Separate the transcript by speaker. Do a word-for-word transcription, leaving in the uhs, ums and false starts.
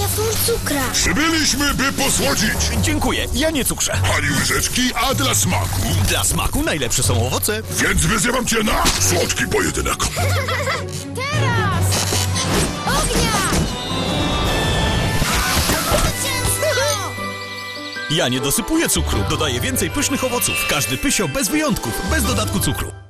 Speaker 1: dawną cukra.
Speaker 2: Przybyliśmy, by posłodzić.
Speaker 3: Dziękuję, ja nie cukrzę.
Speaker 2: Ani łyżeczki, a dla smaku.
Speaker 3: Dla smaku najlepsze są owoce.
Speaker 2: Więc wyzywam cię na słodki pojedynek.
Speaker 1: Teraz! Ognia! Zwycięstwo!
Speaker 3: Ja nie dosypuję cukru, dodaję więcej pysznych owoców. Każdy pysio bez wyjątków, bez dodatku cukru.